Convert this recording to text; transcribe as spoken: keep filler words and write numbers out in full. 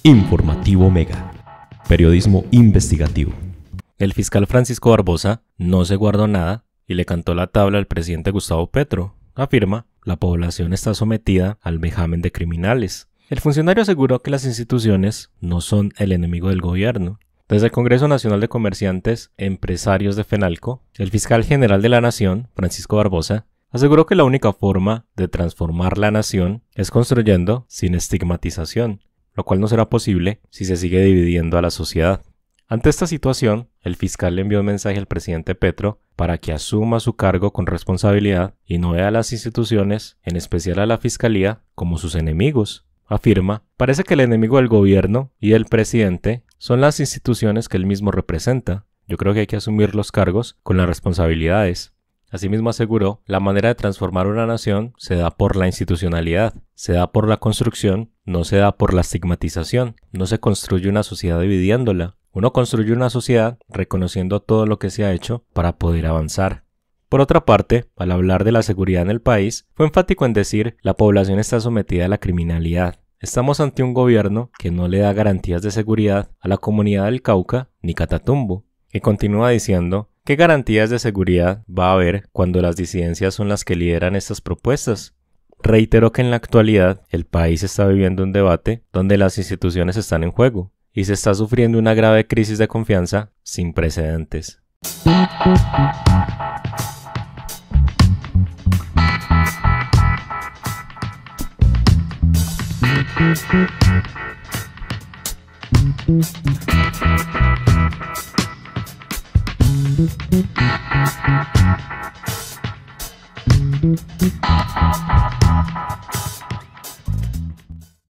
Informativo Mega. Periodismo investigativo. El fiscal Francisco Barbosa no se guardó nada y le cantó la tabla al presidente Gustavo Petro. Afirma, la población está sometida al vejamen de criminales. El funcionario aseguró que las instituciones no son el enemigo del gobierno. Desde el Congreso Nacional de Comerciantes Empresarios de FENALCO, el fiscal general de la Nación, Francisco Barbosa, aseguró que la única forma de transformar la nación es construyendo sin estigmatización, lo cual no será posible si se sigue dividiendo a la sociedad. Ante esta situación, el fiscal le envió un mensaje al presidente Petro para que asuma su cargo con responsabilidad y no vea a las instituciones, en especial a la Fiscalía, como sus enemigos. Afirma, parece que el enemigo del gobierno y del presidente son las instituciones que él mismo representa. Yo creo que hay que asumir los cargos con las responsabilidades. Asimismo aseguró, la manera de transformar una nación se da por la institucionalidad, se da por la construcción, no se da por la estigmatización. No se construye una sociedad dividiéndola. Uno construye una sociedad reconociendo todo lo que se ha hecho para poder avanzar. Por otra parte, al hablar de la seguridad en el país, fue enfático en decir, la población está sometida a la criminalidad. Estamos ante un gobierno que no le da garantías de seguridad a la comunidad del Cauca ni Catatumbo. Y continúa diciendo, ¿qué garantías de seguridad va a haber cuando las disidencias son las que lideran estas propuestas? Reiteró que en la actualidad el país está viviendo un debate donde las instituciones están en juego y se está sufriendo una grave crisis de confianza sin precedentes.